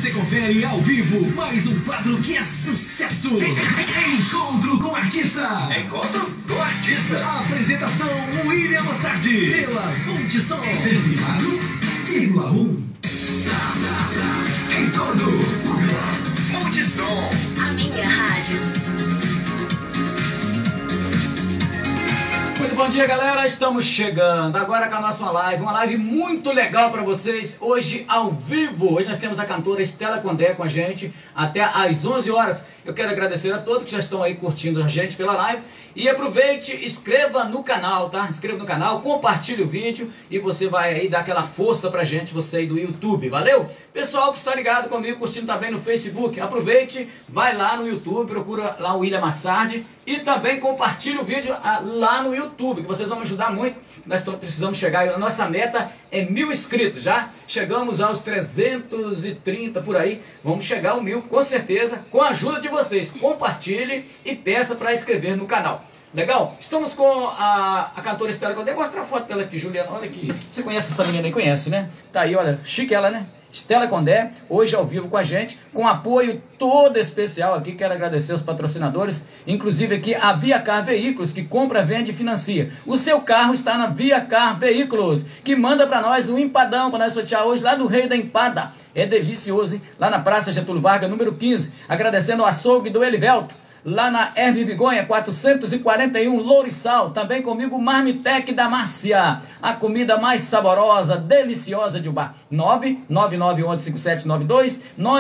Você confere ao vivo mais um quadro que é sucesso. Encontro com Artista. Encontro com Artista. Apresentação William Massardi. Pela Multissom 104,1. Em todo Multissom. A minha rádio. Muito bom dia, galera. Estamos chegando agora com a nossa live. Uma live muito legal para vocês. Hoje, ao vivo. Hoje nós temos a cantora Estela Condé com a gente até às 11 horas. Eu quero agradecer a todos que já estão aí curtindo a gente pela live. E aproveite, inscreva no canal, tá? Inscreva no canal, compartilhe o vídeo e você vai aí dar aquela força pra gente, você aí do YouTube, valeu? Pessoal que está ligado comigo, curtindo também no Facebook, aproveite, vai lá no YouTube, procura lá o William Massardi e também compartilhe o vídeo lá no YouTube, que vocês vão me ajudar muito. Nós precisamos chegar, a nossa meta é 1000 inscritos, já chegamos aos 330 por aí, vamos chegar ao 1000 com certeza, com a ajuda de vocês. Compartilhe e peça para inscrever no canal. Legal? Estamos com a cantora Estela Condé. Vou mostrar a foto dela aqui, Juliana. Olha aqui. Você conhece essa menina aí? Conhece, né? Tá aí, olha. Chique ela, né? Estela Condé, hoje ao vivo com a gente, com apoio todo especial aqui. Quero agradecer os patrocinadores, inclusive aqui a Via Car Veículos, que compra, vende e financia. O seu carro está na Via Car Veículos, que manda para nós um empadão para nós sortear hoje lá do Rei da Empada. É delicioso, hein? Lá na Praça Getúlio Vargas, número 15. Agradecendo ao açougue do Elivelto. Lá na Herbe Bigonha, 441, Lourissal. Também comigo o Marmitec da Márcia. A comida mais saborosa, deliciosa de Ubá. 999115792,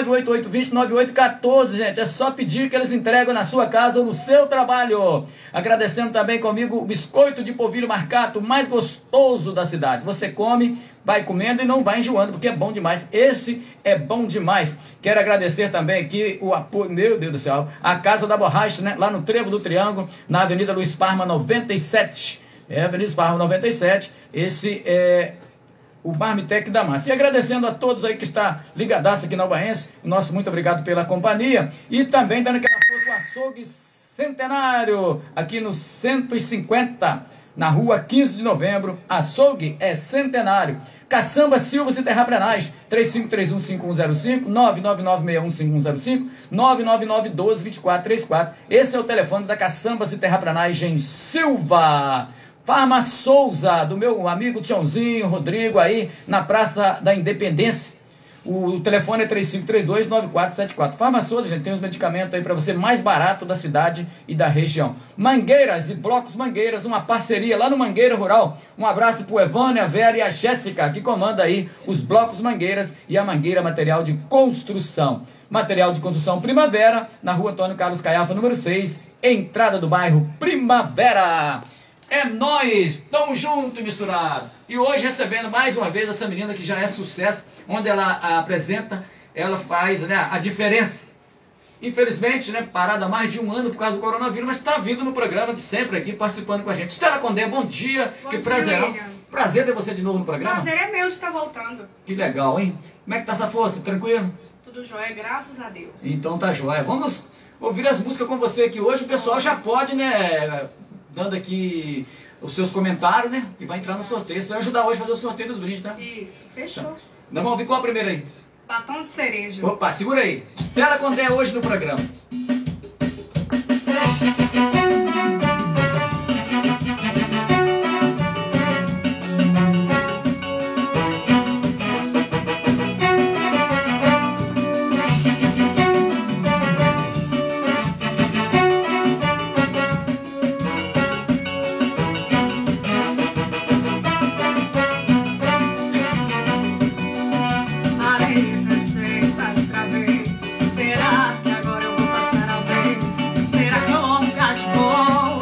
988209814, gente. É só pedir que eles entregam na sua casa ou no seu trabalho. Agradecendo também comigo o biscoito de polvilho marcato, o mais gostoso da cidade. Você come, vai comendo e não vai enjoando, porque é bom demais. Esse é bom demais. Quero agradecer também aqui o apoio, meu Deus do céu, a Casa da Borracha, né? Lá no Trevo do Triângulo, na Avenida Luiz Parma 97. É, Avenida Luiz Parma 97. Esse é o Marmitec da Massa. E agradecendo a todos aí que está ligadaço aqui na Ubaense. Nosso muito obrigado pela companhia. E também dando aquela força o açougue Centenário, aqui no 150, na rua 15 de novembro, açougue é Centenário. Caçamba Silvas e Terraplenagem, 35315105, 999615105, 999122434. Esse é o telefone da Caçambas e Terraplenagem Silva. Farma Souza, do meu amigo Tiãozinho, Rodrigo, aí na Praça da Independência. O telefone é 3532-9474. Farma Souza, gente, tem os medicamentos aí para você mais barato da cidade e da região. Mangueiras e Blocos Mangueiras, uma parceria lá no Mangueira Rural. Um abraço pro Evânia, a Vera e a Jéssica, que comanda aí os Blocos Mangueiras e a Mangueira Material de Construção. Material de construção Primavera, na rua Antônio Carlos Caiafa, número 6, entrada do bairro Primavera. É nóis, tamo junto e misturado. E hoje recebendo mais uma vez essa menina que já é sucesso, onde ela apresenta, ela faz, né, a diferença. Infelizmente, né, parada há mais de um ano por causa do coronavírus, mas está vindo no programa de sempre aqui, participando com a gente. Estela Condé, bom dia. Bom que dia, prazer. William. Prazer ter você de novo no programa. Prazer é meu de estar voltando. Que legal, hein? Como é que tá essa força? Tranquilo? Tudo jóia, graças a Deus. Então tá jóia. Vamos ouvir as músicas com você aqui hoje. O pessoal já pode, né, dando aqui os seus comentários, né, que vai entrar no sorteio. Você vai ajudar hoje a fazer o sorteio dos brindes, tá? Isso, fechou. Tá. Nós vamos ouvir qual a primeira aí? Batom de cereja. Opa, segura aí. Estela Condé hoje no programa. Areia, sei, tá outra vez. Será que agora eu vou passar a vez? Será que eu vou ficar de boa?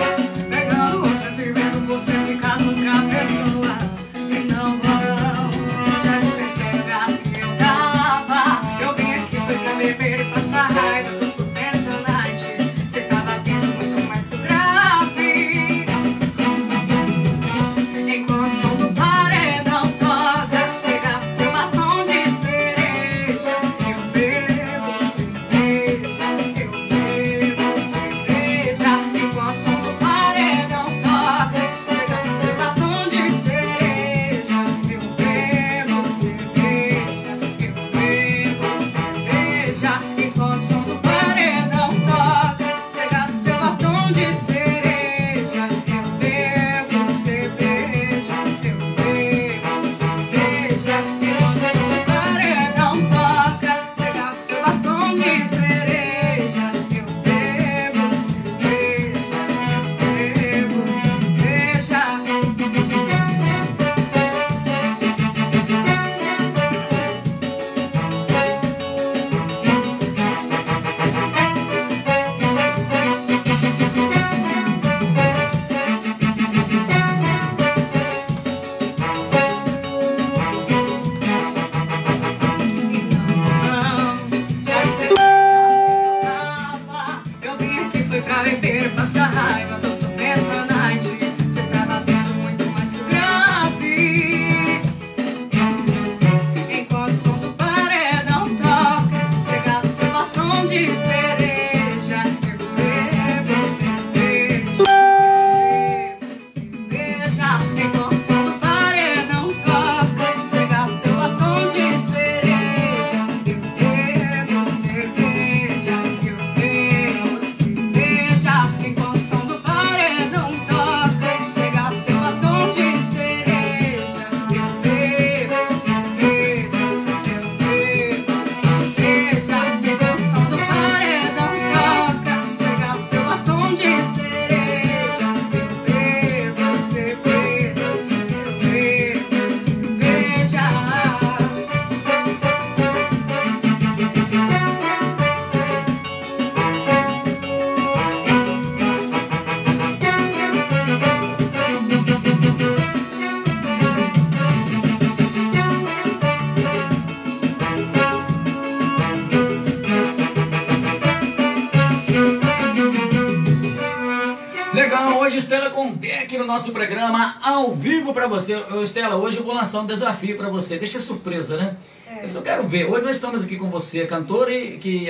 Estela Condé aqui no nosso programa, ao vivo pra você. Ô, Estela, hoje eu vou lançar um desafio pra você. Deixa surpresa, né? Eu só quero ver. Hoje nós estamos aqui com você, cantora, e que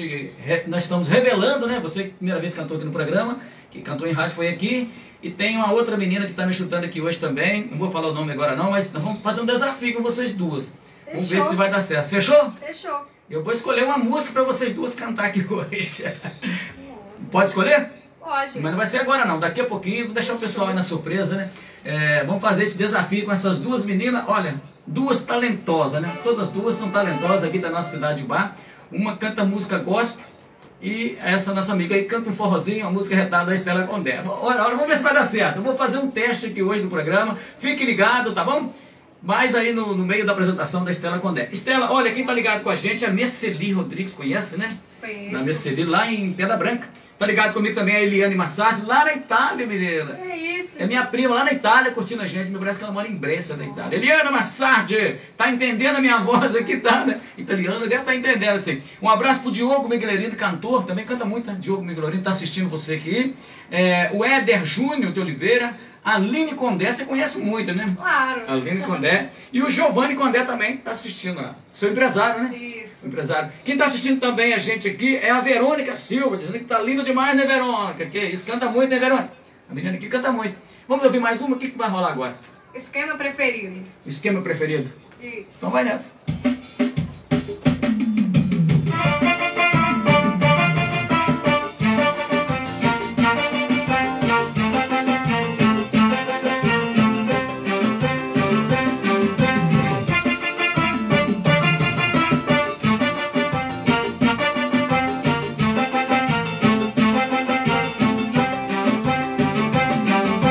nós estamos revelando, né? Você, primeira vez cantou aqui no programa, que cantou em rádio, foi aqui. E tem uma outra menina que está me chutando aqui hoje também. Não vou falar o nome agora não, mas nós vamos fazer um desafio com vocês duas. Fechou. Vamos ver se vai dar certo. Fechou? Fechou. Eu vou escolher uma música para vocês duas cantar aqui hoje. Pode escolher? Pode. Mas não vai ser agora não, daqui a pouquinho, vou deixar o pessoal aí na surpresa, né? Vamos fazer esse desafio com essas duas meninas, olha, duas talentosas, né? Todas duas são talentosas aqui da nossa cidade de Bar. Uma canta música gospel e essa nossa amiga aí canta um forrozinho, uma música retada da Estela Condé. Olha, vamos ver se vai dar certo. Eu vou fazer um teste aqui hoje do programa, fique ligado, tá bom? Mas aí no meio da apresentação da Estela Condé. Estela, olha, quem tá ligado com a gente é a Merceli Rodrigues, conhece, né? Conheço. Na Merceli, lá em Pedra Branca. Tá ligado comigo também a Eliane Massardi, lá na Itália, menina. É isso. É minha prima lá na Itália curtindo a gente. Me parece que ela mora em Brescia, na Itália. Eliane Massardi, tá entendendo a minha voz aqui, tá? Né? Italiana, deve estar entendendo assim. Um abraço pro Diogo Miglerino, cantor, também canta muito, né? Diogo Miglerino tá assistindo você aqui. O Éder Júnior de Oliveira. A Aline Condé, você conhece muito, né? Claro. A Aline Condé. E o Giovanni Condé também tá assistindo lá. Seu empresário, né? Isso. Empresário. Quem está assistindo também a gente aqui é a Verônica Silva, dizendo que tá linda demais, né, Verônica? Que isso, canta muito, né, Verônica? A menina aqui canta muito. Vamos ouvir mais uma? O que vai rolar agora? Esquema preferido. Esquema preferido? Isso. Então vai nessa.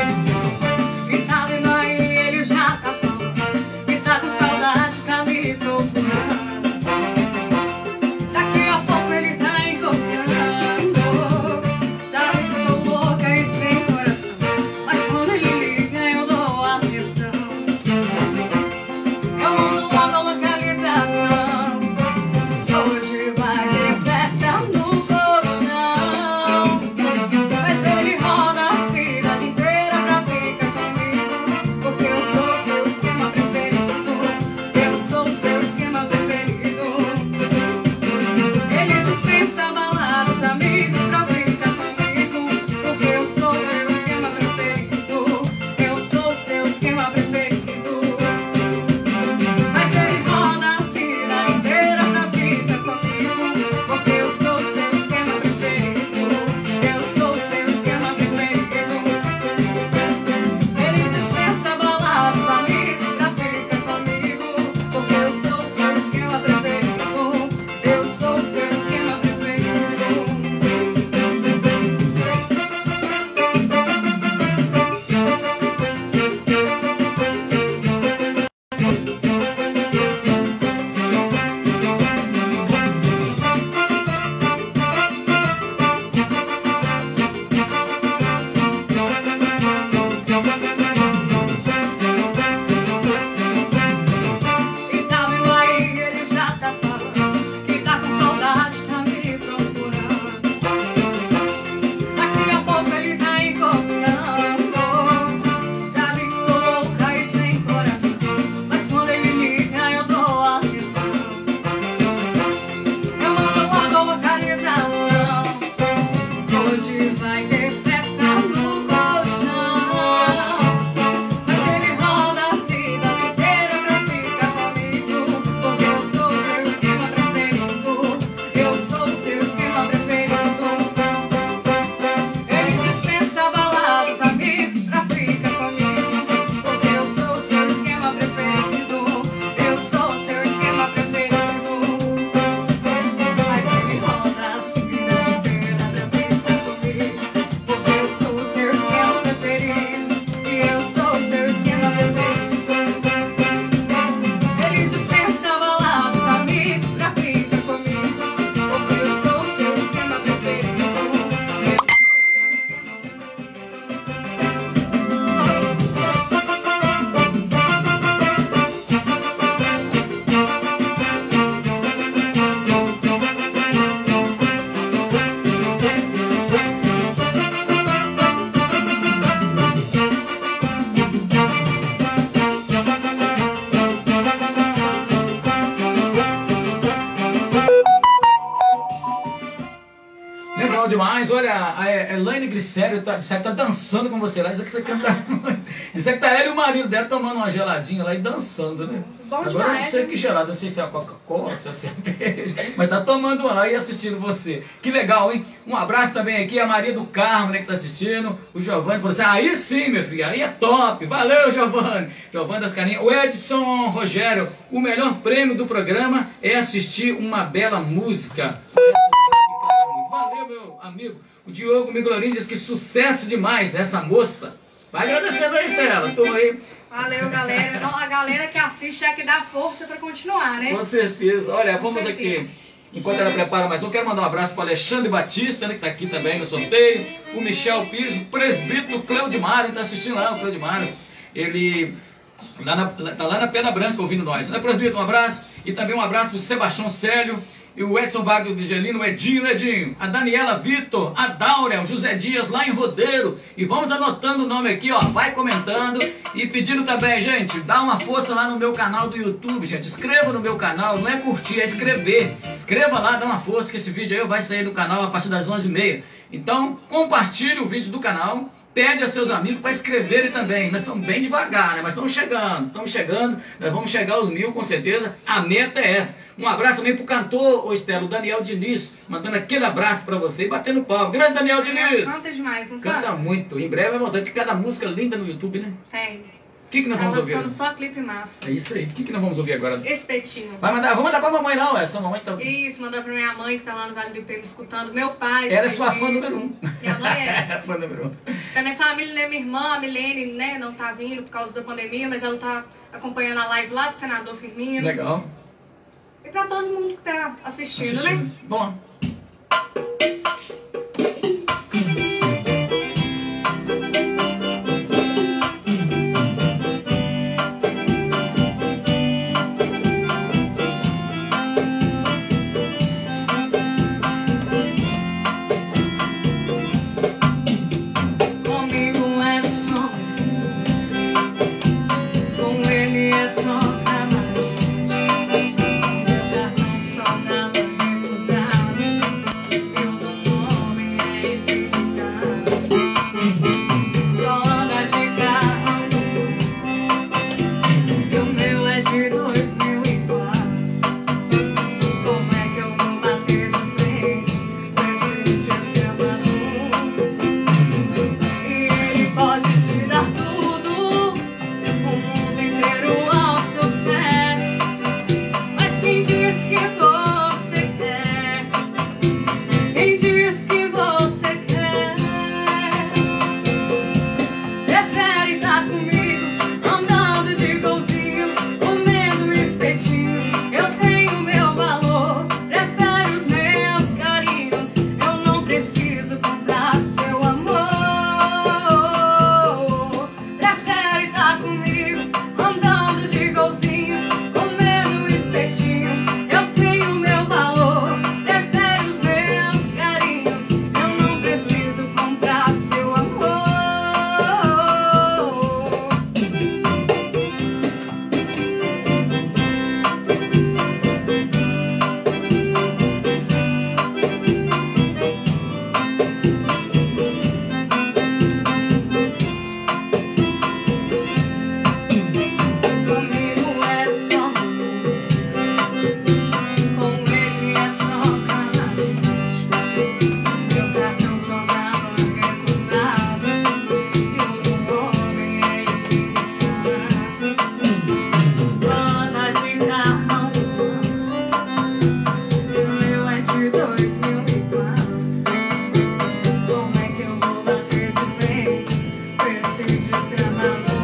E tá vendo aí, ele já tá falando. E tá com saudade pra me provar. demais. Olha, a Elaine Glicério tá dançando com você lá. Isso aqui você canta muito. Isso aqui tá ela e o marido dela tomando uma geladinha lá e dançando, né? Bom Agora demais, eu não sei né? que gelado, não sei se é a Coca-Cola, se é a cerveja, mas tá tomando uma lá e assistindo você. Que legal, hein? Um abraço também aqui a Maria do Carmo, né, que tá assistindo. O Giovanni falou assim, aí sim, meu filho, aí é top. Valeu, Giovanni. Giovanni das Carinhas. O Edson Rogério, o melhor prêmio do programa é assistir uma bela música. Valeu, meu amigo. O Diogo Miglorini diz que sucesso demais essa moça. Vai agradecendo aí, Estela. Tô aí. Valeu, galera. Então, a galera que assiste é que dá força pra continuar, né? Com certeza. Olha, vamos certeza. aqui. Enquanto ela prepara mais um, quero mandar um abraço para o Alexandre Batista, né, que está aqui também no sorteio. O Michel Pires, o presbítero Cleudimário, está assistindo lá, o Cleudimário. Ele tá lá na Pedra Branca ouvindo nós. Né, presbítero? Um abraço. E também um abraço para o Sebastião Célio. E o Edson Wagner Vigelino, o Edinho, a Daniela Vitor, a Dáurea, o José Dias lá em Rodeiro. E vamos anotando o nome aqui, ó, vai comentando e pedindo também, gente, dá uma força lá no meu canal do YouTube, gente. Inscreva no meu canal, não é curtir, é escrever. Escreva lá, dá uma força que esse vídeo aí vai sair do canal a partir das 11h30. Então, compartilhe o vídeo do canal. Pede a seus amigos para escreverem também. Nós estamos bem devagar, né? Mas estamos chegando. Nós vamos chegar aos 1000 com certeza. A meta é essa. Um abraço também pro cantor, ô Estela, o Daniel Diniz, mandando aquele abraço para você e batendo palma. Grande Daniel Diniz! Canta demais, não Canta canta? muito. Em breve vai voltar. Tem cada música linda no YouTube, né? Tem. O que nós Tá vamos ouvir? lançando só clipe massa. É isso aí. O que nós vamos ouvir agora? Espetinho. Vamos mandar pra mamãe não, essa mamãe tá... Isso, mandar pra minha mãe que tá lá no Vale do Ipê me escutando. Meu pai. Ela é sua fã Espetinho. número 1. Minha mãe é. Fã número 1. Da minha família, né? Minha irmã, a Milene, né? Não tá vindo por causa da pandemia, mas ela tá acompanhando a live lá do senador Firmino. Legal. E pra todo mundo que tá assistindo, né? Bom. Comigo é só, com ele é só camarão. Meu cartão só nada recusado. Meu nome é ilimitado. Só anda de carro e o meu é de 2004. Como é que eu vou bater de frente com esse desgravador? E ele pode te dar tudo, o mundo inteiro aos seus pés. Mas quem diz que você quer? Quem diz que você quer? Prefere estar comigo, andando de golzinho, comendo espetinho. Eu tenho meu valor. Prefere os meus carinhos, eu não preciso comprar seu amor. Prefere estar comigo, andando de golzinho, comendo espetinho. Eu tenho meu valor. Prefere os meus carinhos, eu não preciso comprar seu amor. Comigo é só, com ele é só camarão. Meu cartão só dava recusado. E o nome é ilimitado. Só anda de carro, o meu é de 2004. Como é que eu vou bater de frente com esse desgravador?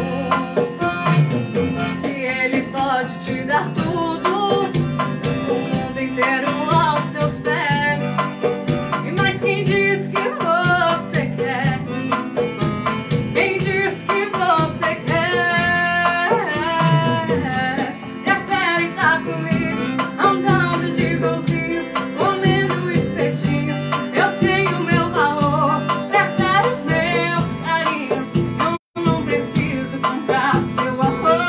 Se ele pode te dar tudo, o mundo inteiro aos seus pés. E mais quem diz que você quer? Quem diz que você quer? Prefere estar comigo, andando de golzinho, comendo espetinho. Eu tenho meu valor. Prefere os meus carinhos, eu não preciso comprar seu amor.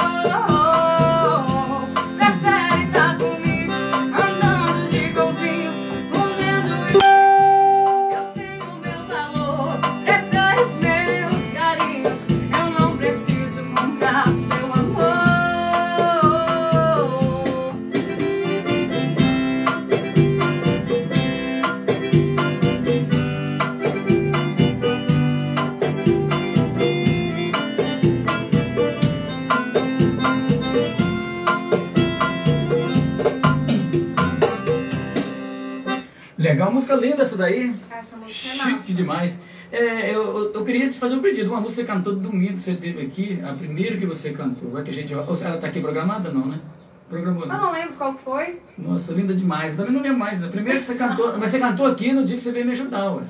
Prefere estar comigo, andando de golzinho, Legal, música linda essa daí. Essa música é Chique massa. demais. Eu queria te fazer um pedido. Uma música que você cantou domingo que você teve aqui, a primeira que você cantou. Vai que a gente. Ela tá aqui programada, não, né? Programou, Eu né? não lembro qual que foi. Nossa, linda demais. Eu também não lembro mais. A primeira que você cantou. Mas você cantou aqui no dia que você veio me ajudar, ué.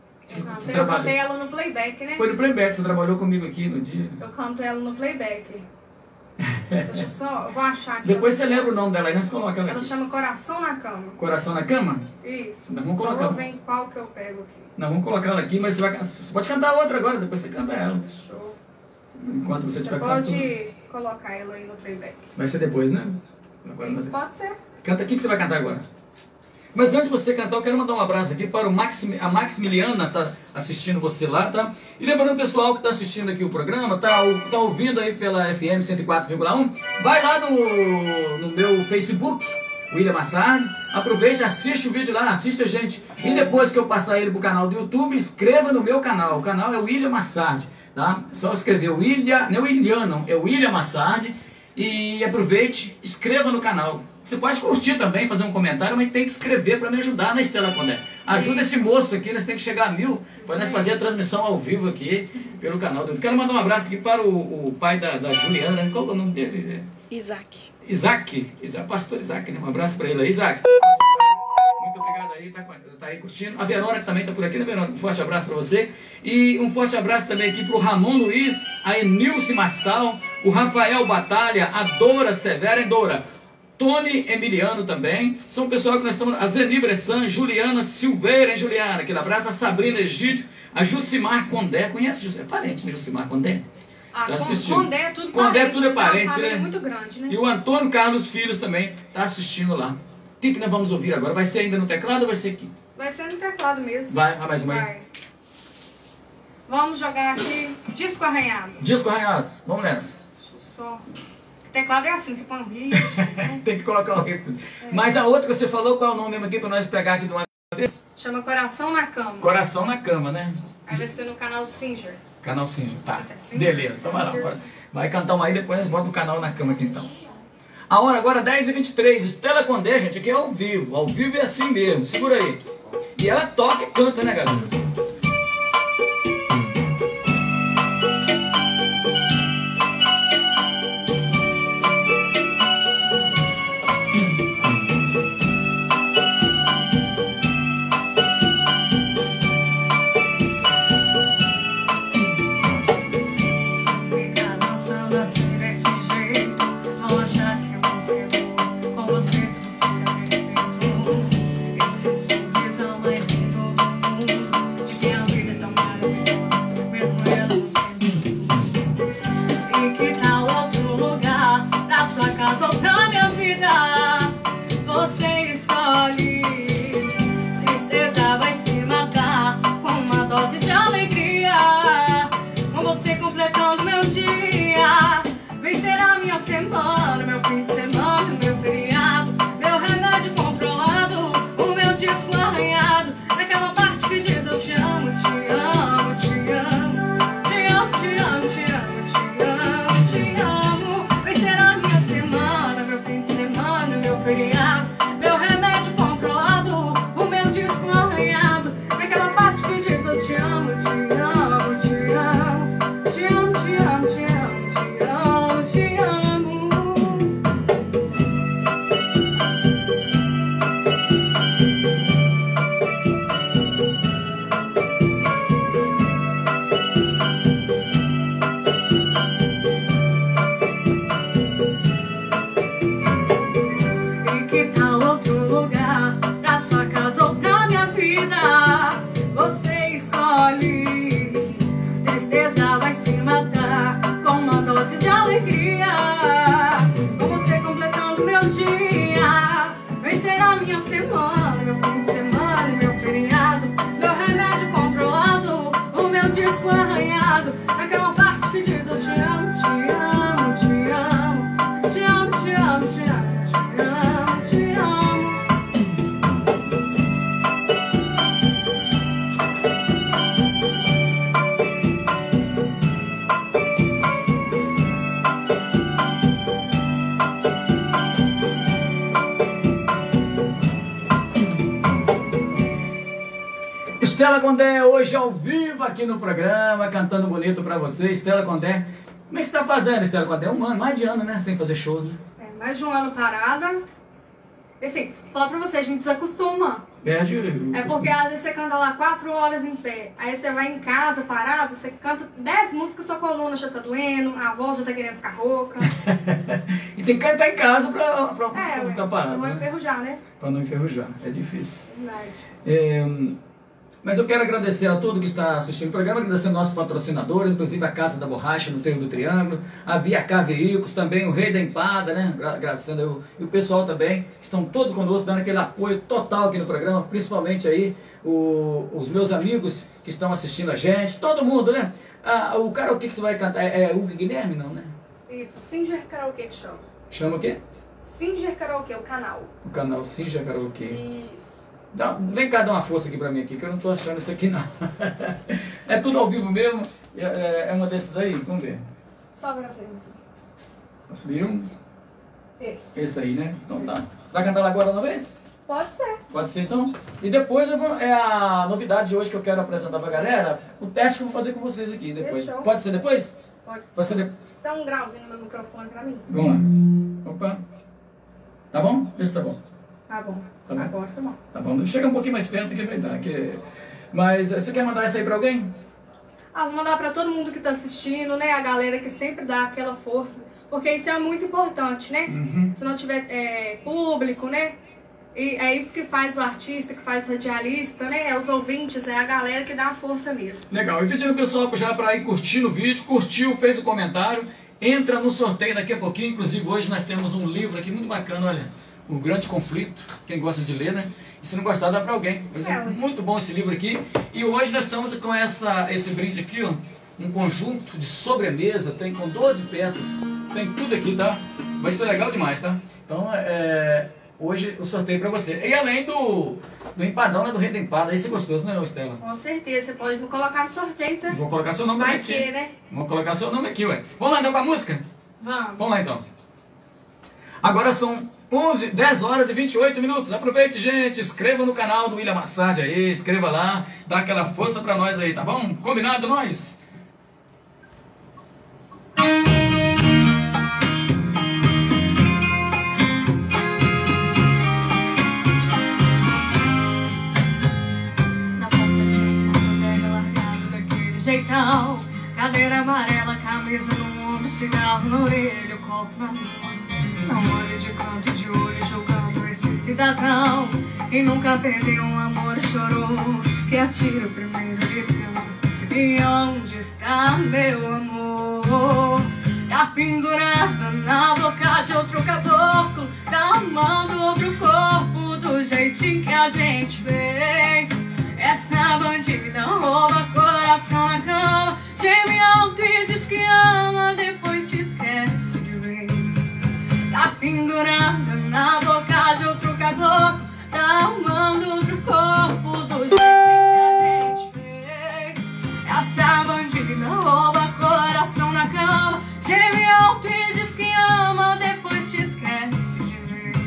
Eu cantei ela no playback, né? Foi no playback, você trabalhou comigo aqui no dia. Eu canto ela no playback. Deixa eu só... Eu vou achar aqui. Depois você lembra o nome dela aí, nós colocamos ela Ela aqui. chama Coração na Cama. Coração na Cama? Isso. Não, vamos Só colocar. vou ver em qual que eu pego aqui. Não, vamos colocar ela aqui, mas você pode cantar outra agora, depois você canta ela. Show. Enquanto você Você estiver cantando. pode colocar ela aí no playback. Vai ser depois, né? Agora Isso, pode ser. Canta aqui que você vai cantar agora. Mas antes de você cantar, eu quero mandar um abraço aqui para a Maximiliana, tá assistindo você lá, tá? E lembrando o pessoal que está assistindo aqui o programa, tá ouvindo aí pela FM 104,1, vai lá no meu Facebook, William Massard, aproveite, assiste o vídeo lá, assiste a gente. E depois que eu passar ele pro canal do YouTube, inscreva no meu canal. O canal é William Massard, tá? É só escrever William, não é William não, é William Massard. E aproveite, inscreva no canal. Você pode curtir também, fazer um comentário, mas tem que escrever para me ajudar na Estela Condé. Ajuda esse moço aqui, nós temos que chegar a 1000 para nós fazer a transmissão ao vivo aqui pelo canal do YouTube. Quero mandar um abraço aqui para o pai da Juliana, qual é o nome dele? Isaac. Isaac, pastor Isaac, né? Um abraço para ele aí, Isaac. Muito obrigado aí, tá aí curtindo. A Verônica também tá por aqui, né, Verônica? Um forte abraço para você. E um forte abraço também aqui pro Ramon Luiz, a Enilce Massal, o Rafael Batalha, a Dora Severa, hein, Dora? Tony Emiliano também. São pessoal que nós estamos... A Zeni Bressan, Juliana Silveira, hein, Juliana? Aquele abraço. A Sabrina Egídio, a Jucimar Condé. Conhece Jucimar? É parente, né, Jucimar Condé? Ah, Tá assistindo. Condé é tudo Condé parente. tudo é mas uma parente, família né? muito grande, né? E o Antônio Carlos Filhos também tá assistindo lá. O que nós vamos ouvir agora? Vai ser ainda no teclado ou vai ser aqui? Vai ser no teclado mesmo. Vai mais uma aí. Vai. Vamos jogar aqui Disco Arranhado. Disco arranhado. Vamos nessa. Deixa eu só... O teclado é assim, você põe um ritmo, né? Tem que colocar o ritmo. Mas a outra que você falou, qual é o nome mesmo aqui pra nós pegar aqui de uma vez? Chama Coração na Cama. Coração na Cama, né? Aí vai ser no canal Singer. Canal Singer. Tá. Singer. Beleza, então vai lá. Bora. Vai cantar uma aí, depois nós bota o canal na cama aqui então. A hora agora 10h23. Estela Condé, gente, aqui é ao vivo. Ao vivo é assim mesmo. Segura aí. E ela toca e canta, né, galera? Fica dançando assim desse jeito, vão achar que eu não com você tudo fica perfeito. Esse sorrisão mais lindo do mundo, de que a vida é tão maravilhosa, mesmo ela não sendo. E que tal outro lugar, pra sua casa ou pra minha vida? Você escolhe. Tristeza vai se matar com uma dose de alegria. Com você completando meu dia, vencer a minha semana, meu fim de semana, meu feriado, meu remédio controlado, o meu disco arranhado, naquela parte que diz eu te amo, te amo, te amo, te amo, te amo, te amo, te amo, te amo. Vencer a minha semana, meu fim de semana, meu feriado, meu remédio controlado, o meu disco arranhado, naquela parte que diz eu te amo, te amo, te amo. Te amo, te amo, te amo, te amo, te amo. E que tal outro lugar, pra sua casa ou pra minha vida? Você escolhe. Tristeza vai se matar com uma dose de alegria. Com você completando meu dia, vencer a minha semana, meu fim de semana, meu feriado, meu remédio controlado, o meu disco arranhado, naquela parte que diz eu te amo, te amo, te amo, te amo, te amo, te amo, te amo, te amo. Stella Condé hoje ao vivo aqui no programa, cantando bonito pra vocês. Stella Condé, como é que você tá fazendo, Stella Condé? Um ano, mais de ano, né? Sem fazer shows, né? Mais de um ano parada. E assim, falar pra você, a gente desacostuma. Perde. É porque às vezes você canta lá 4 horas em pé. Aí você vai em casa parado, você canta 10 músicas, sua coluna já tá doendo, a voz já tá querendo ficar rouca. E tem que cantar em casa pra Ué, ficar parado. pra não né? enferrujar, né? Pra não enferrujar. É difícil. Verdade. Mas eu quero agradecer a todo que está assistindo o programa, agradecer aos nossos patrocinadores, inclusive a Casa da Borracha, no Trevo do Triângulo, a Via K Veículos, também o Rei da Empada, né? Agradecendo e o pessoal também, que estão todos conosco, dando aquele apoio total aqui no programa, principalmente aí os meus amigos que estão assistindo a gente, todo mundo, né? O karaokê que você vai cantar é Hugo Guilherme, não, né? Isso, Singer Karaokê que chama. Chama o quê? Singer Karaokê, o canal. O canal Singer Karaokê. Isso. Vem cá dar uma força aqui pra mim aqui, que eu não tô achando isso aqui não. É tudo ao vivo mesmo? É uma desses aí? Vamos ver. Só pra você. Subir um? Esse. Esse aí, né? Então tá. Você vai cantar lá agora uma vez? Pode ser. Pode ser então? E depois é a novidade de hoje que eu quero apresentar pra galera, o teste que eu vou fazer com vocês aqui depois. Fechou. Pode ser depois? Pode. Pode ser depois. Dá um grauzinho no meu microfone pra mim. Vamos lá. Opa. Tá bom? Vê se tá bom. Tá bom. Tá bom. Agora tá bom. Tá bom. Chega um pouquinho mais perto que vai dar. Mas você quer mandar isso aí pra alguém? Vou mandar pra todo mundo que tá assistindo, né? A galera que sempre dá aquela força. Porque isso é muito importante, né? Se não tiver público, né? E é isso que faz o artista, que faz o radialista, né? É os ouvintes, é a galera que dá a força mesmo. Legal. E pedindo o pessoal já pra ir curtindo o vídeo, curtiu, fez o comentário, entra no sorteio daqui a pouquinho. Inclusive hoje nós temos um livro aqui muito bacana, olha. O Grande Conflito, quem gosta de ler, né? E se não gostar, dá pra alguém. Mas é muito bom esse livro aqui. E hoje nós estamos com esse brinde aqui, ó. Um conjunto de sobremesa, tem com 12 peças. Tem tudo aqui, tá? Vai ser legal demais, tá? Então, hoje o sorteio pra você. E além do empadão, né? Do Rei da Empada. Esse é gostoso, né, Stella? Com certeza, você pode me colocar no sorteio, tá? Vou colocar seu nome Vai aqui. que, né? Vou colocar seu nome aqui, ué. Vamos lá então com a música? Vamos. Vamos lá então. Agora são 10 horas e 28 minutos. Aproveite, gente. Inscreva no canal do William Massad aí. Escreva lá. Dá aquela força pra nós aí, tá bom? Combinado, nós? Na ponta de uma largado daquele jeitão. Cadeira amarela, camisa no ombro, cigarro no orelho, copo na mão. Não olhe de canto de olho, julgando esse cidadão. Quem nunca perdeu um amor e chorou, que atira o primeiro litrão. E onde está meu amor? Tá pendurada na boca de outro caboclo, tá amando outro corpo do jeitinho que a gente fez. Essa bandida rouba coração na cama, geme alto e diz que ama, depois te esquece de vez. Tá pendurada na boca de outro caboclo, tá amando outro corpo do jeito que a gente fez. Essa bandida rouba coração na cama, geme alto e diz que ama, depois te esquece de vez.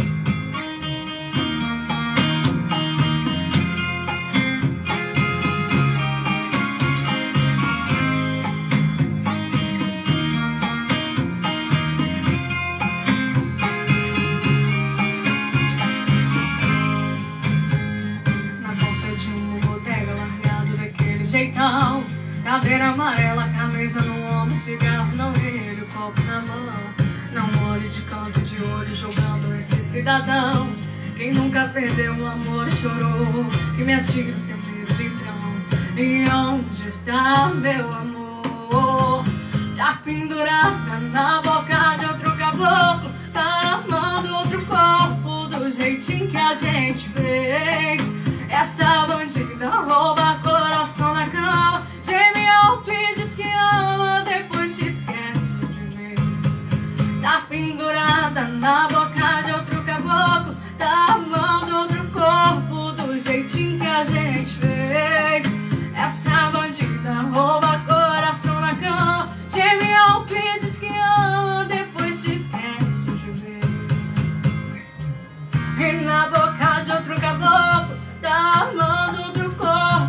Jeitão, cadeira amarela, camisa no ombro, cigarro no orelho, copo na mão. Não olhe de canto de olho, julgando esse cidadão. Quem nunca perdeu um amor chorou, que me atire o primeiro litrão. E onde está meu amor? Tá pendurada na boca de outro caboclo, tá amando outro corpo do jeitinho que a gente fez. Essa bandida rouba coração na cama, geme alto e diz que ama, depois te esquece de vez. Tá pendurada na boca de outro caboclo, tá amando outro corpo do jeitinho que a gente fez. Essa bandida rouba coração na cama, geme alto e diz que ama, depois te esquece de vez. E na boca de outro caboclo, tá amando outro corpo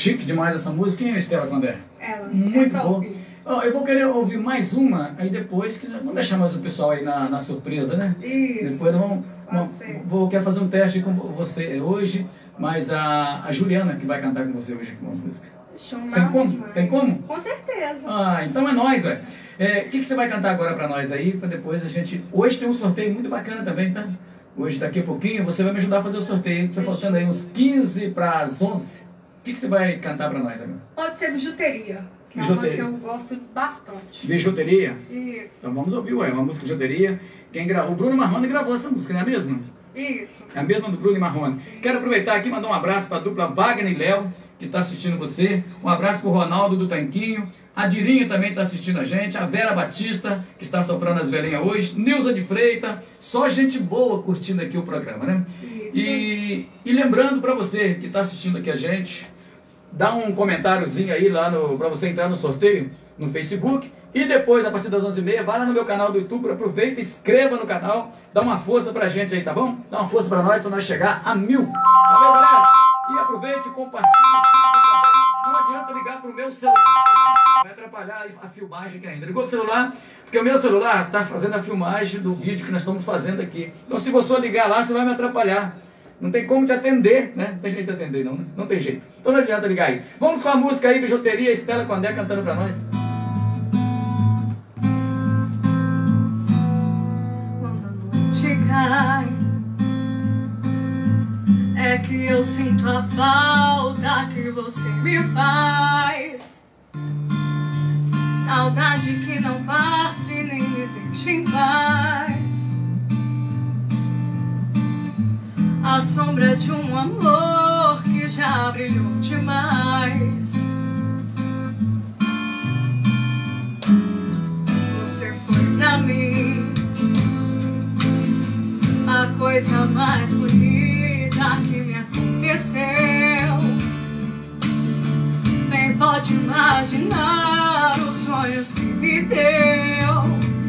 Chique demais essa música, hein, Estela Condé? Ela. Muito é bom. top. Ó, eu vou querer ouvir mais uma, aí depois, que vamos deixar mais o pessoal aí na surpresa, né? Isso. Depois nós Pode ser. quero fazer um teste com você hoje, mas a Juliana que vai cantar com você hoje aqui uma música. Show Tem massa como? demais. Tem como? Com certeza. Ah, então é nóis, velho. O que você vai cantar agora pra nós aí, pra depois a gente... Hoje tem um sorteio muito bacana também, tá? Hoje, daqui a pouquinho, você vai me ajudar a fazer o sorteio. Tá faltando aí uns 15 para as 11. O que você vai cantar pra nós agora? Pode ser bijuteria, que Bijuteria. é uma que eu gosto bastante. Bijuteria? Isso. Então vamos ouvir, ué, uma música de bijuteria. O Bruno Marrone gravou essa música, não é mesmo? Isso. É a mesma do Bruno Marrone. Quero aproveitar aqui e mandar um abraço para a dupla Wagner e Léo, que está assistindo você. Um abraço para o Ronaldo do Tanquinho. A Dirinha também está assistindo a gente. A Vera Batista, que está soprando as velhinhas hoje. Nilza de Freita. Só gente boa curtindo aqui o programa, né? Isso. E lembrando para você que está assistindo aqui a gente, dá um comentáriozinho aí lá para você entrar no sorteio no Facebook. E depois, a partir das 11h30, vai lá no meu canal do YouTube, aproveita, inscreva no canal, dá uma força pra gente aí, tá bom? Dá uma força pra nós chegar a 1000. Valeu, galera? E aproveite e compartilhe. Não adianta ligar pro meu celular, vai atrapalhar a filmagem aqui ainda. Ligou pro celular, porque o meu celular tá fazendo a filmagem do vídeo que nós estamos fazendo aqui. Então, se você ligar lá, você vai me atrapalhar. Não tem como te atender, né? Não tem jeito de atender, não, né? Não tem jeito. Então não adianta ligar aí. Vamos com a música aí, Bijuteria, Estela Condé cantando pra nós. Quando a noite cai, é que eu sinto a falta que você me faz. Saudade que não passe nem me deixe em paz. A sombra de um amor que já brilhou demais. Você foi pra mim a coisa mais bonita que me aconteceu. Nem pode imaginar os sonhos que me deu.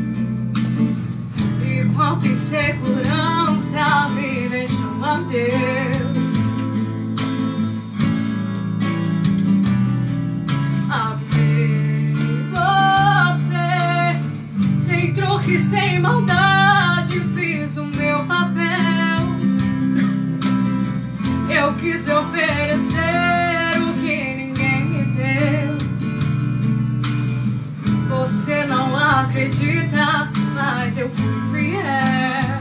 E quanta insegurança me deixou a Deus. Amei você, sem troco e sem maldade, fiz o meu papel. Eu quis oferecer o que ninguém me deu. Você não acredita, mas eu fui fiel.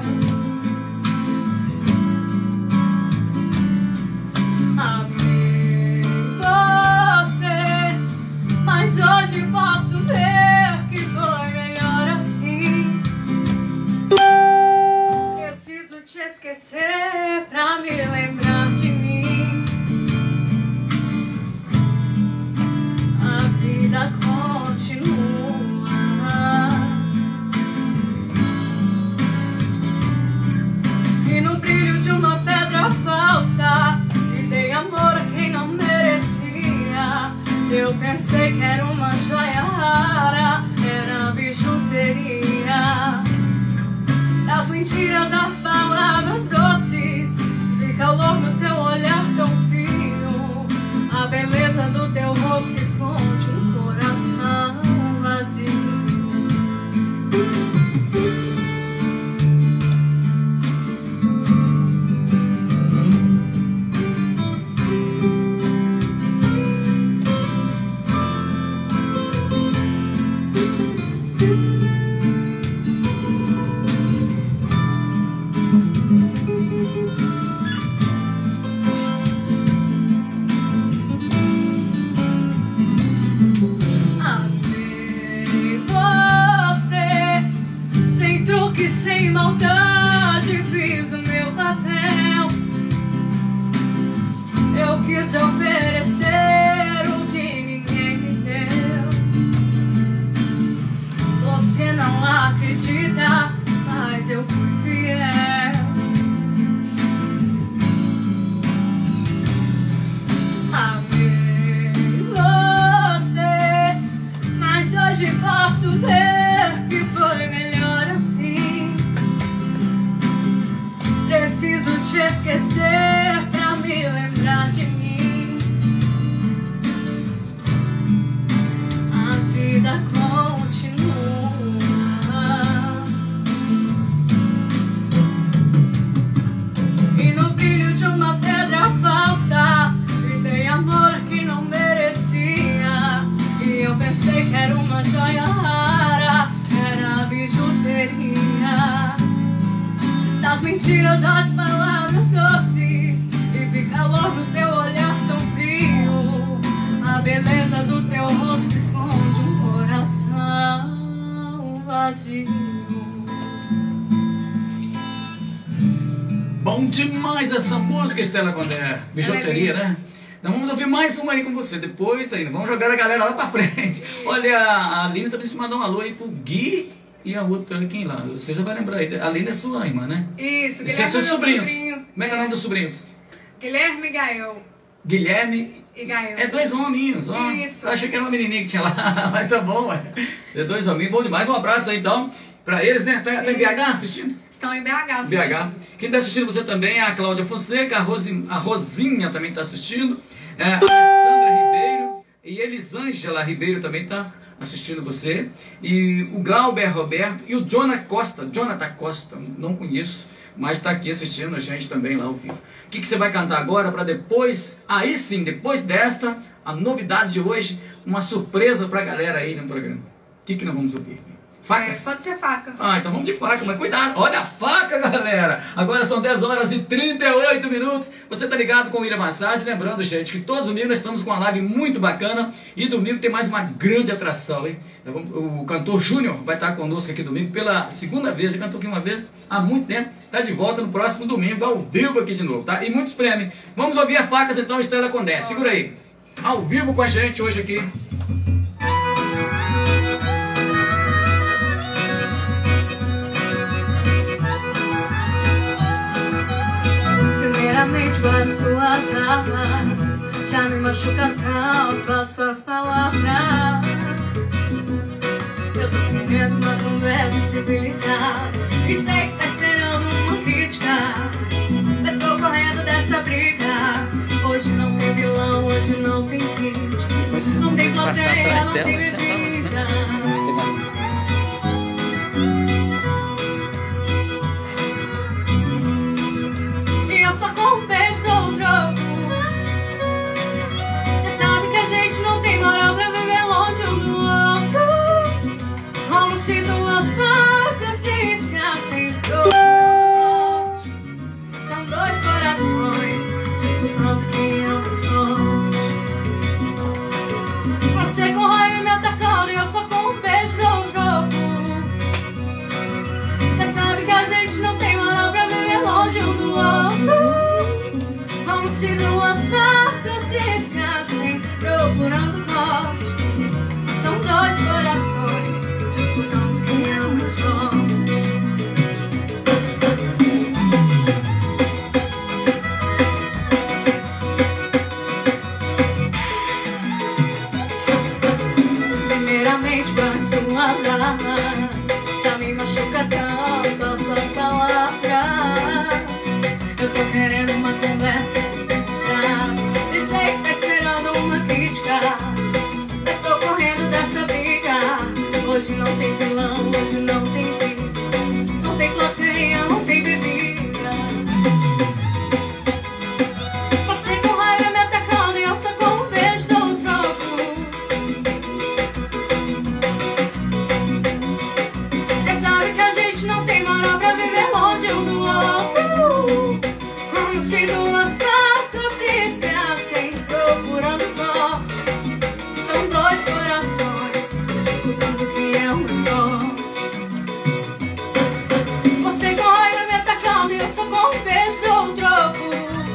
Amei você, mas hoje posso ver que foi melhor assim. Preciso te esquecer pra me lembrar de mim. A vida continua. E no brilho de uma pedra falsa, e dei amor a quem não merecia. Eu pensei que era uma joia rara, era bijuteria. Das mentiras, das palavras doces, vi calor no teu olhar tão frio. A beleza do teu rosto esconde um coração vazio. Amei você, sem troco e sem maldade, fiz o meu papel. Eu quis oferecer o que ninguém me deu. Você não acredita, mas eu fui fiel. Amei você, mas hoje posso ver que foi melhor assim. Preciso te esquecer pra me lembrar de mim. As mentiras, as palavras doces, e fica calor no teu olhar tão frio. A beleza do teu rosto esconde um coração vazio. Bom demais essa música, Estela Condé. Bijuteria, né? Então vamos ouvir mais uma aí com você. Depois ainda, vamos jogar a galera lá pra frente. Olha, a Aline também se mandou um alô aí pro Gui e a outra ali, quem lá? Você já vai lembrar aí. A Aline é sua irmã, né? Isso, Esses são Guilherme seus é meu sobrinhos. sobrinho. Como é que é o nome dos sobrinhos? Guilherme e Gael. Guilherme E Gael. é 2 hominhos, ó. Isso. Eu achei que era uma menininha que tinha lá, mas tá bom, ué. É 2 hominhos, bom demais. Um abraço aí então pra eles, né? Tá em BH assistindo? Estão em BH assistindo. BH. Quem está assistindo você também é a Cláudia Fonseca, a Rosinha também está assistindo, a Alessandra Ribeiro e Elisângela Ribeiro também está assistindo você, e o Glauber Roberto e o Jonathan Costa, não conheço, mas está aqui assistindo a gente também lá ao vivo. O que você vai cantar agora para depois, aí sim, depois desta, a novidade de hoje, uma surpresa para a galera aí no programa. O que nós vamos ouvir? Facas? Pode ser facas. Ah, então vamos de faca, mas cuidado. Olha a faca, galera. Agora são 10 horas e 38 minutos. Você tá ligado com o William Massagem. Lembrando, gente, que todos os domingos nós estamos com uma live muito bacana. E domingo tem mais uma grande atração, hein? O cantor Júnior vai estar conosco aqui domingo pela segunda vez. Já cantou aqui uma vez há muito tempo. Tá de volta no próximo domingo, ao vivo aqui de novo, tá? E muitos prêmios. Vamos ouvir a facas então, Estela Condé. Segura aí. Ao vivo com a gente hoje aqui. Primeiramente guardo suas armas, já me machuca tanto as suas palavras. Eu tô querendo uma conversa civilizada e sei que tá esperando uma crítica, mas tô correndo dessa briga. Hoje não tem vilão, hoje não tem crítica, não tem plateia, não tem bebida. Só com um beijo dou um troco. Cê sabe que a gente não tem moral pra viver longe um do outro. Como se duas facas se riscassem pro norte. São 2 corações disputando quem é o mais forte. Você com raiva me atacando e eu só com um beijo dou um troco. Cê sabe que a gente não tem moral pra viver longe um do outro. Como se duas facas se riscassem procurando morte. São 2 corações disputando quem é o mais forte. Primeiramente guarde suas armas, já me machuca tanto as suas palavras. Eu tô querendo uma conversa civilizada e sei que tá esperando uma crítica, mas tô correndo dessa briga. Hoje não tem vilão, hoje não tem crítica, não tem plateia, não tem bebida. Você com raiva me atacando e eu só com um beijo dou um troco. Cê sabe que a gente não tem moral pra viver longe um do outro. Como se duas facas se riscassem procurando morte. São 2 corações disputando quem é o mais forte. Você com raiva me atacando e eu só com um beijo dou um troco.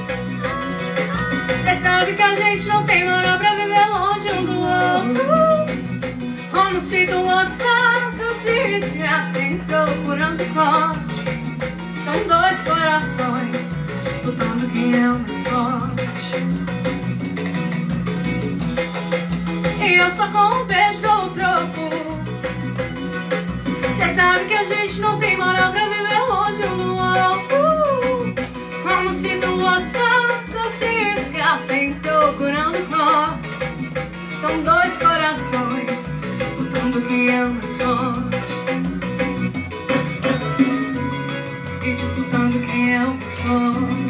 Cê sabe que a gente não tem moral pra viver longe um do outro. Como se duas facas se riscassem procurando morte. São 2 corações disputando quem é o mais forte. E eu só com um beijo dou um troco. Cê sabe que a gente não tem moral pra viver longe um do outro. Como se duas facas se riscassem procurando morte. São 2 corações disputando quem é o mais forte. E disputando quem é o mais forte.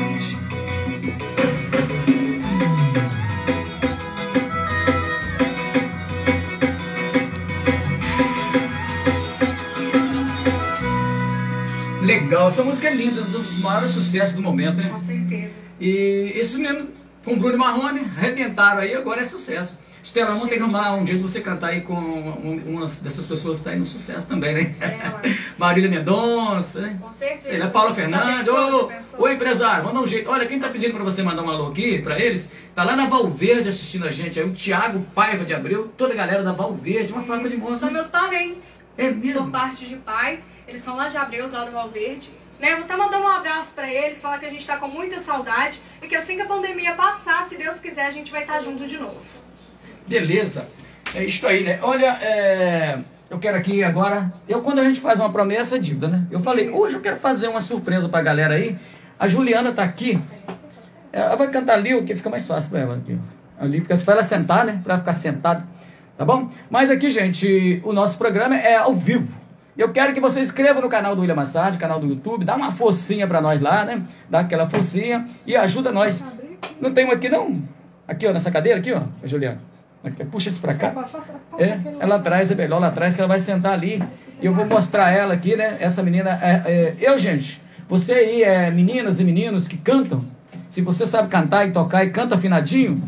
Legal, essa música é linda, um dos maiores sucessos do momento, né? Com certeza. E esses meninos com Bruno e Marrone arrebentaram aí, agora é sucesso. Estela, vamos ter que arrumar um dia de você cantar aí com umas dessas pessoas que estão aí no sucesso também, né? Marília Mendonça, né? Com certeza. Sei lá, Paula Fernandes. Já Ô, pensou? ô, empresário, vamos dar um jeito. Olha, quem tá pedindo pra você mandar um alô aqui pra eles, tá lá na Valverde assistindo a gente aí, o Thiago Paiva de Abreu, toda a galera da Valverde, uma fábrica de moça. São meus parentes. É mesmo? Por parte de pai. Eles são lá de Abreu, lá do Valverde. Né? Eu vou estar mandando um abraço pra eles, falar que a gente tá com muita saudade e que assim que a pandemia passar, se Deus quiser, a gente vai estar junto de novo. Beleza. É isso aí, né? Olha, eu quero aqui agora... Quando a gente faz uma promessa, é dívida, né? Eu falei, hoje eu quero fazer uma surpresa pra galera aí. A Juliana tá aqui. Ela vai cantar ali, o que fica mais fácil pra ela aqui. Ali, porque pra ela sentar, né? Pra ela ficar sentada. Tá bom? Mas aqui, gente, o nosso programa é ao vivo. Eu quero que você inscreva no canal do William Massad, canal do YouTube. Dá uma forcinha pra nós lá, né? Dá aquela forcinha e ajuda nós. Não tem um aqui, não? Aqui, ó, nessa cadeira aqui, ó, Juliana. Aqui, puxa isso pra cá. Ela atrás, é melhor lá atrás, que ela vai sentar ali. E eu vou mostrar ela aqui, né? Essa menina. Gente, você aí, meninas e meninos que cantam, se você sabe cantar e tocar e canta afinadinho,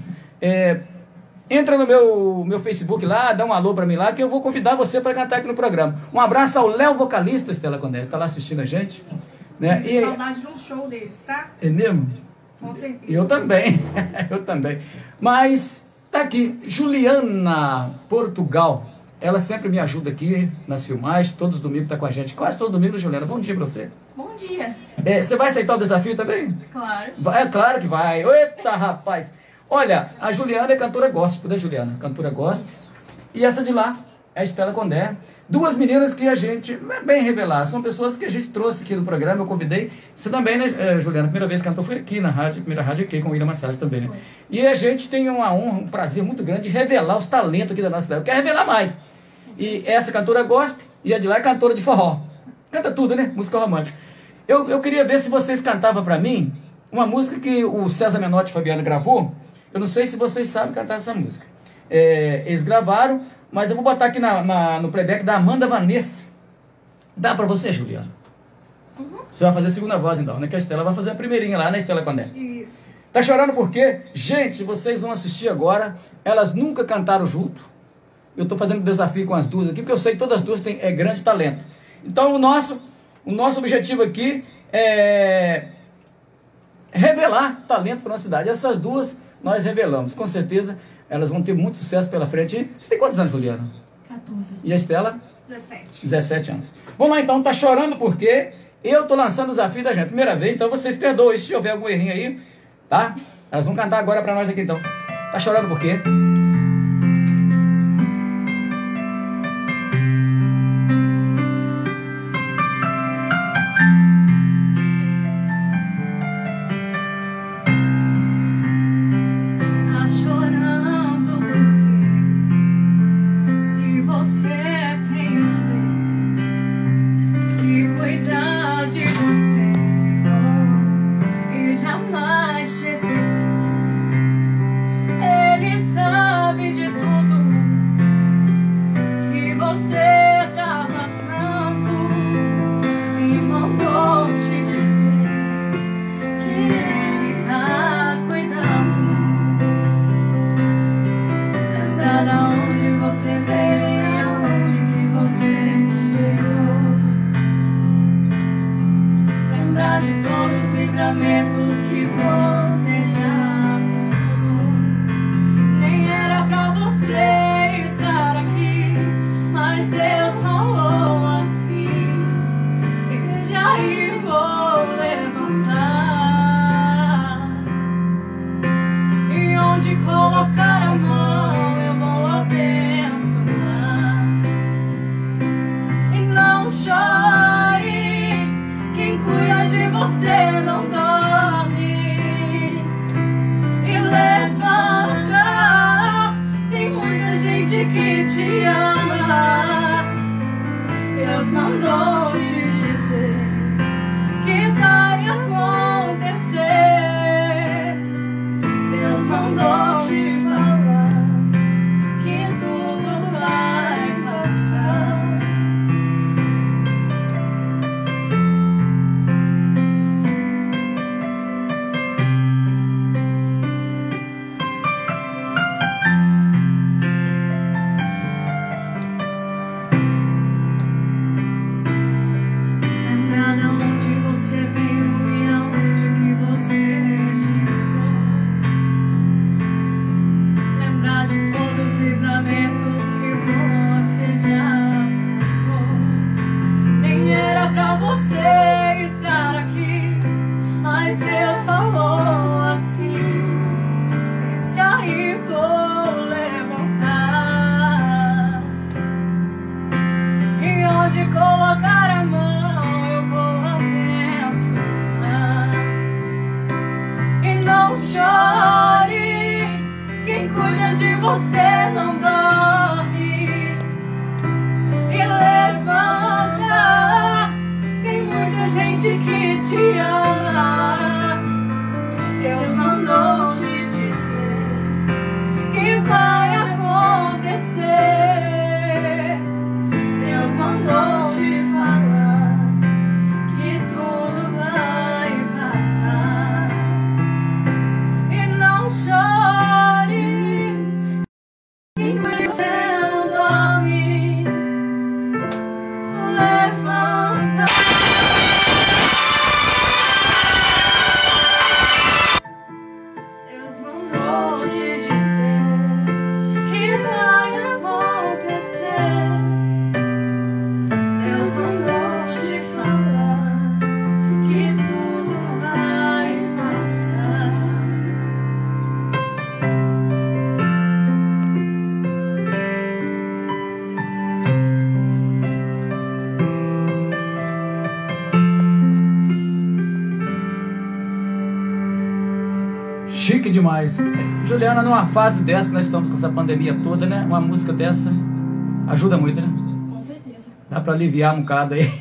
entra no meu Facebook lá, dá um alô pra mim lá, que eu vou convidar você pra cantar aqui no programa. Um abraço ao Léo Vocalista, Estela Condé, que tá lá assistindo a gente. Né? E, Saudade de um show deles, tá? é mesmo? Com certeza. Eu também, eu também. Mas tá aqui, Juliana Portugal. Ela sempre me ajuda aqui nas filmagens, todos os domingos tá com a gente. Quase todo domingo, Juliana. Bom dia pra você. Bom dia. Você vai aceitar o desafio também? Claro. É claro que vai. Eita, rapaz. Olha, a Juliana é cantora gospel, né, Juliana? Cantora gospel. E essa de lá é a Estela Condé. Duas meninas que a gente, bem revelar, são pessoas que a gente trouxe aqui no programa, eu convidei. Você também, né, Juliana? A primeira vez que cantou foi aqui na rádio, a primeira rádio aqui com o William Massad também, né? E a gente tem uma honra, um prazer muito grande de revelar os talentos aqui da nossa cidade. Eu quero revelar mais. E essa cantora gospel e a de lá é cantora de forró. Canta tudo, né? Música romântica. Eu queria ver se vocês cantavam pra mim uma música que o César Menotti e Fabiano gravou. Eu não sei se vocês sabem cantar essa música. Eles gravaram, mas eu vou botar aqui no playback da Amanda Vanessa. Dá pra você, Juliana? Você vai fazer a segunda voz, então, né? Que a Estela vai fazer a primeirinha lá, né, Estela Condé? Isso. Tá chorando por quê? Gente, vocês vão assistir agora. Elas nunca cantaram junto. Eu tô fazendo desafio com as duas aqui, porque eu sei que todas as duas têm grande talento. Então, o nosso objetivo aqui é revelar talento para nossa cidade. Essas duas nós revelamos. Com certeza, elas vão ter muito sucesso pela frente. Você tem quantos anos, Juliana? 14. E a Estela? 17. 17 anos. Vamos lá, então. Tá chorando porque eu tô lançando o desafio da gente. Primeira vez, então vocês perdoem se houver algum errinho aí, tá? Elas vão cantar agora para nós aqui, então. Tá chorando por quê? Tá chorando porque se você tem um Deus que cuida de você e jamais te esqueceu, Ele sabe de tudo que você tá passando e mandou te dizer que Ele tá cuidando. Lembra da onde você veio e aonde que você chegou. Lembra de todos os livramentos que você já passou. Nem era pra você estar aqui, mas Deus falou assim: esse aí vou levantar. E onde colocar a mão eu vou abençoar. E não chore, quem cuida de você não dorme. E levanta, tem muita gente que te ama. Deus mandou te dizer que vai acontecer. Deus mandou te falar que tudo vai passar. pra você estar aqui, mas Deus falou assim: este aí vou levantar, e onde colocar a mão eu vou abençoar. E não chore, quem cuida de você não dorme. E levanta, tem muita gente que te ama. Deus mandou te dizer que vai acontecer. Deus mandou te falar que tudo vai passar. E não chore, quem cuida de você não dorme. Levanta. Deus mandou te dizer que vai acontecer. Deus mandou te falar que tudo vai passar. Chique demais. Juliana, numa fase dessa que nós estamos com essa pandemia toda, né? Uma música dessa ajuda muito, né? Com certeza. Dá pra aliviar um bocado aí.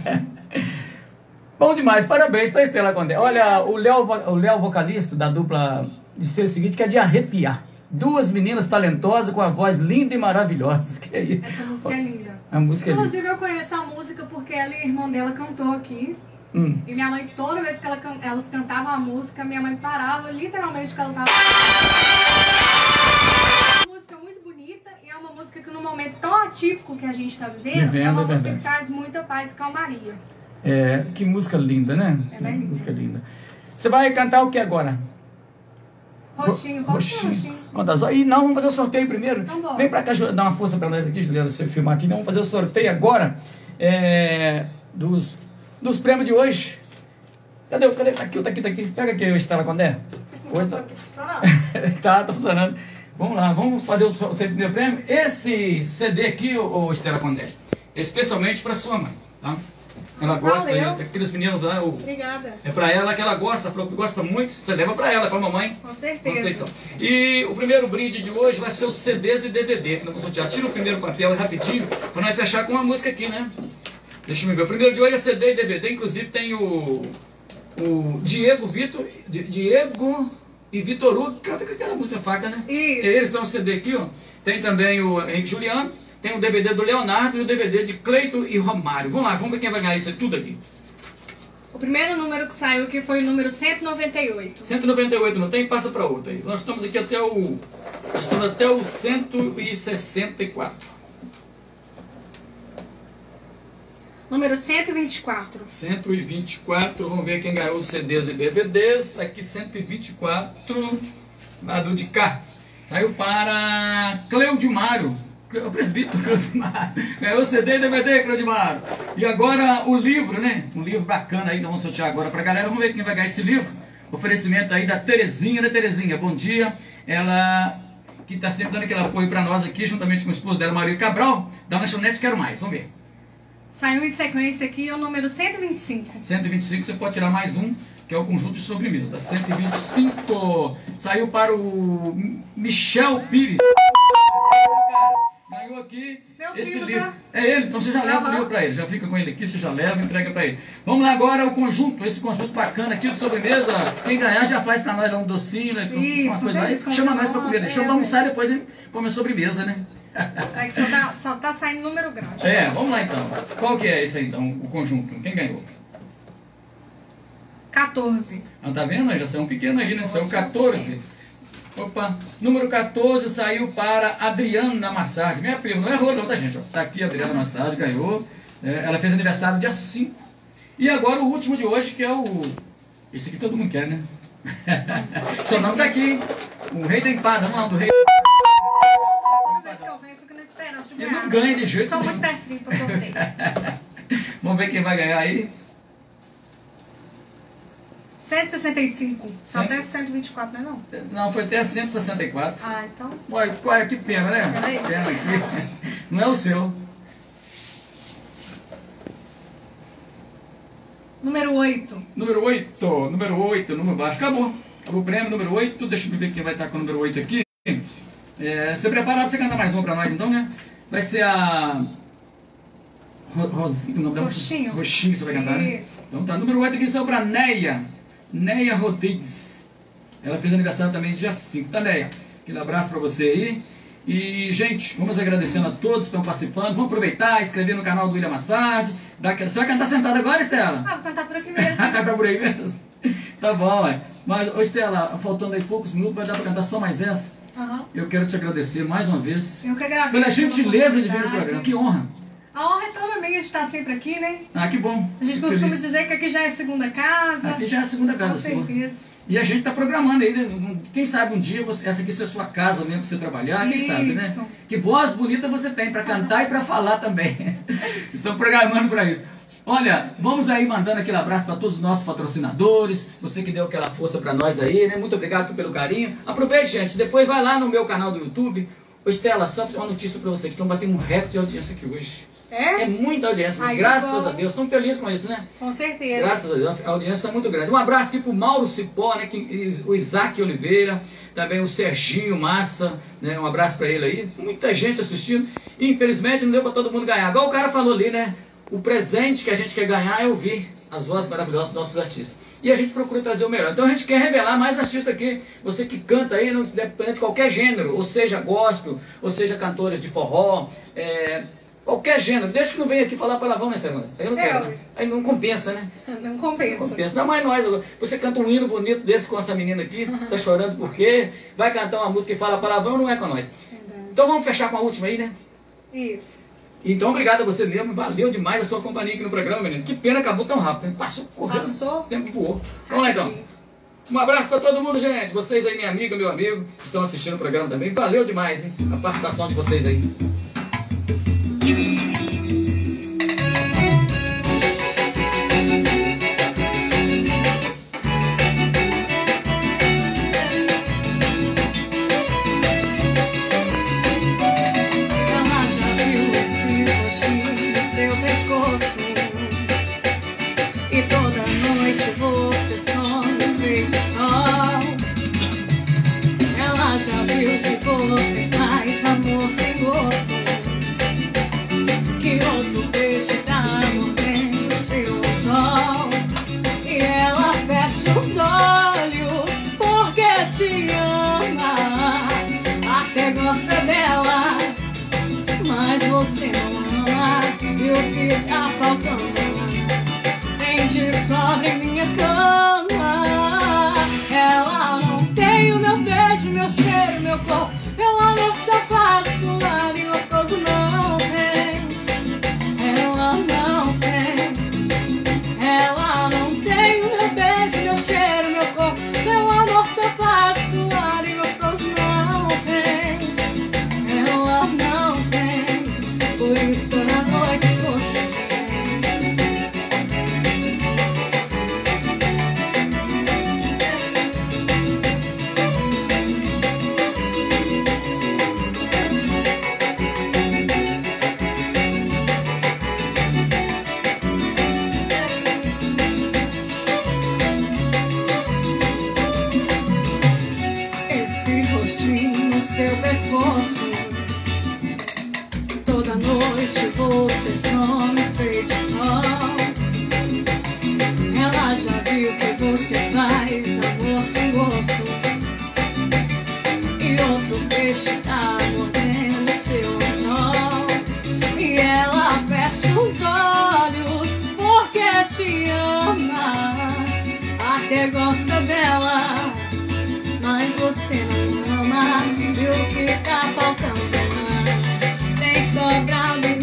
Bom demais, parabéns pra Estela Condé. Olha, o Léo, vocalista da dupla, disse o seguinte, que é de arrepiar. Duas meninas talentosas com a voz linda e maravilhosa. Que é isso? Essa música é linda. A música é linda. Inclusive, eu conheço a música porque ela e a irmã dela cantou aqui. E minha mãe, toda vez que elas cantavam a música, minha mãe parava literalmente que ela tava. É uma música muito bonita e é uma música que num momento tão atípico que a gente tá vivendo, é uma música que traz muita paz e calmaria. É, que música linda, né? Ela é linda. Música linda. Você vai cantar o que agora? Roxinho, pode ser roxinho. Conta só. E não, vamos fazer o sorteio primeiro. Então bora. Vem pra cá, dar uma força pra nós aqui, Juliana, você filmar aqui. Vamos fazer o sorteio agora dos prêmios de hoje. Cadê? Tá aqui. Pega aqui o Estela Condé. Esse Oi, microfone aqui funcionando. tá funcionando. Vamos lá, vamos fazer o sorteio do primeiro prêmio. Esse CD aqui, o Estela Condé, especialmente pra sua mãe, tá? Ela gosta, aqueles meninos lá, Obrigada. é pra ela que ela gosta, falou que gosta muito, você leva pra ela, pra mamãe. Com certeza. Conceição. E o primeiro brinde de hoje vai ser os CDs e DVD, que nós vamos sortear. Tira o primeiro papel rapidinho, pra nós fechar com uma música aqui, né? Deixa eu ver. O primeiro de hoje é CD e DVD, inclusive tem o Diego e Vitor Hugo, canta com aquela música faca, né? Isso. Eles dão um CD aqui, ó. Tem também o Henrique Juliano, tem o DVD do Leonardo e o DVD de Cleito e Romário. Vamos lá, vamos ver quem vai ganhar isso tudo aqui. O primeiro número que saiu aqui foi o número 198. 198 não tem? Passa para outro aí. Nós estamos aqui até o 164. Número 124. 124, vamos ver quem ganhou os CDs e DVDs. Aqui 124, lado de cá. Saiu para Cleudimário, o presbítero Cleudimário. Ganhou o CD e DVD, Cleudimário. E agora o livro, né? Um livro bacana aí, nós vamos sortear agora pra galera. Vamos ver quem vai ganhar esse livro. Oferecimento aí da Terezinha, né, Terezinha? Bom dia. Ela que está sempre dando aquele apoio para nós aqui, juntamente com o esposo dela, Maria Cabral, da lanchonete Quero Mais. Vamos ver. Saiu em sequência aqui o número 125. 125, você pode tirar mais um, que é o conjunto de sobremesa. Da 125, saiu para o Michel Pires. Ganhou aqui esse livro. É ele, então você já leva o livro para ele. Já fica com ele aqui, você já leva e entrega para ele. Vamos lá agora o conjunto, esse conjunto bacana aqui de sobremesa. Quem ganhar já faz para nós lá um docinho, né? Isso, uma coisa aí. Chama nós para comer. Deixa eu almoçar e depois a gente come a sobremesa, né? É que só tá saindo número grande. É, vamos lá então. Qual que é esse aí então, o conjunto? Quem ganhou? 14. Ah, tá vendo? Já saiu um pequeno aí, né? Saiu 14. Opa, número 14 saiu para Adriana Massagem. Minha prima, não errou não, tá gente? Tá aqui a Adriana Massagem, ganhou. Ela fez aniversário dia 5. E agora o último de hoje, que é o... Esse aqui todo mundo quer, né? Seu nome tá aqui, hein? O rei da empada, vamos lá, do rei. Toda vez que eu venho, eu fico na esperança de Ele ganhar. não ganha de jeito Sou nenhum. muito pé frio pra sorteio. Vamos ver quem vai ganhar aí. 165. Só até 124, não é não? Não, foi até 164. Ah, então. Olha, que pena, né? Peraí. Pena aqui. Não é o seu. Número 8. Número 8, número baixo. Acabou o prêmio, número 8. Deixa eu ver quem vai estar com o número 8 aqui. Você preparado pra você cantar mais uma pra nós, então, né? Vai ser a... Rosinha, não, Roxinho. Roxinho que você vai cantar, né? Isso. Então tá, número 8 aqui saiu pra Neia Rodrigues. Ela fez aniversário também dia 5. Tá, Neia? Aquele abraço pra você aí. E, gente, vamos agradecendo a todos que estão participando. Vamos aproveitar, inscrever no canal do William Massard. Você vai cantar sentada agora, Estela? Ah, vou cantar por aqui mesmo. Cantar por aí mesmo? Tá bom, ué. Mas, ô Estela, faltando aí poucos minutos, vai dar pra cantar só mais essa. Aham. Eu quero te agradecer mais uma vez Eu que agradeço. pela gentileza de vir no oportunidade. programa. Que honra. A honra é toda minha de estar sempre aqui, né? Ah, que bom. A gente Fico costuma feliz. dizer que aqui já é segunda casa. Aqui já é a segunda Com casa sua. certeza. E a gente está programando aí, né? Quem sabe um dia essa aqui seja a sua casa mesmo para você trabalhar, quem sabe, né? Isso. Que voz bonita você tem para cantar e para falar também. Estão programando para isso. Olha, vamos aí mandando aquele abraço para todos os nossos patrocinadores, você que deu aquela força para nós aí, né? Muito obrigado pelo carinho. Aproveite, gente, depois vai lá no meu canal do YouTube. Ô Estela, só uma notícia para você, que estão batendo um recorde de audiência aqui hoje. É É? muita audiência, Ai, que graças bom. a Deus. Estamos felizes com isso, né? Com certeza. Graças a Deus, a audiência está muito grande. Um abraço aqui pro Mauro Cipó, né, o Isaac Oliveira, também o Serginho Massa, né, um abraço para ele aí. Muita gente assistindo. E, infelizmente não deu para todo mundo ganhar. Igual o cara falou ali, né? O presente que a gente quer ganhar é ouvir as vozes maravilhosas dos nossos artistas. E a gente procura trazer o melhor. Então a gente quer revelar mais artistas aqui. Você que canta aí, não depende de qualquer gênero, ou seja gospel, ou seja cantores de forró, qualquer gênero. Deixa que não venha aqui falar palavrão, né, Sérgio? Aí eu não quero, né? Aí não compensa, né? Não compensa. Compensa. Não, mas nós, você canta um hino bonito desse com essa menina aqui, tá chorando por quê? Vai cantar uma música e fala palavrão, não é com nós. Verdade. Então vamos fechar com a última aí, né? Isso. Então obrigado a você mesmo, valeu demais a sua companhia aqui no programa, menino. Que pena, acabou tão rápido, né? Passou correndo, Passou. o tempo voou. Vamos lá então. Rapidinho. Um abraço para todo mundo, gente. Vocês aí, minha amiga, meu amigo, que estão assistindo o programa também. Valeu demais, hein? A participação de vocês aí. Ela já viu esse roxinho no seu pescoço. E toda noite você sonha feito sol. Ela já viu que você faz amor sem gosto. Que outro peixe tá mordendo seu sol. E ela fecha os olhos porque te ama. Até gosta dela, mas você não ama. E o que tá faltando tem de sobra em minha cama. Ela não tem o meu beijo, meu cheiro, meu corpo. Ela não safado, suado e gostoso não tem. Ela não tem. Ela não tem o meu beijo, meu cheiro, meu corpo. Meu amor safado, suado e gostoso não tem. Ela não tem. Por isso toda noite você vem. Esse rostinho no seu pescoço. Toda noite você some feito sol. Ela já viu que você faz amor sem gosto. E outro peixe tá mordendo seu anzol. E ela fecha os olhos porque te ama. Até gosta dela, mas você não ama. E o que tá faltando tem sobrado em